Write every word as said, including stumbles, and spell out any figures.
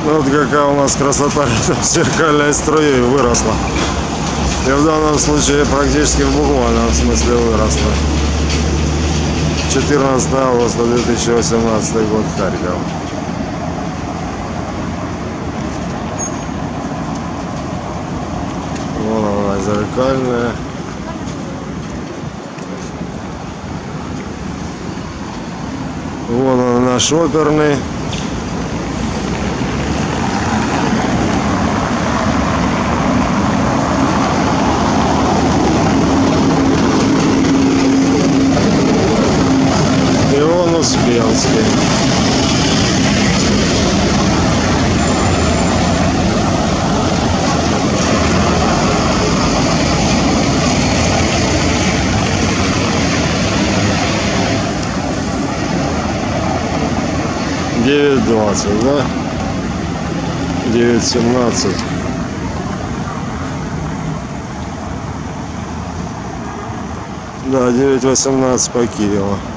Ну вот какая у нас красота, зеркальной струей выросла. И в данном случае практически в буквальном смысле выросла. четырнадцатое августа две тысячи восемнадцатый год, Харьков. Вон она зеркальная. Вон он наш оперный. И он Успенский. девять двадцать, да? девять семнадцать. Да, девять восемнадцать по Киеву.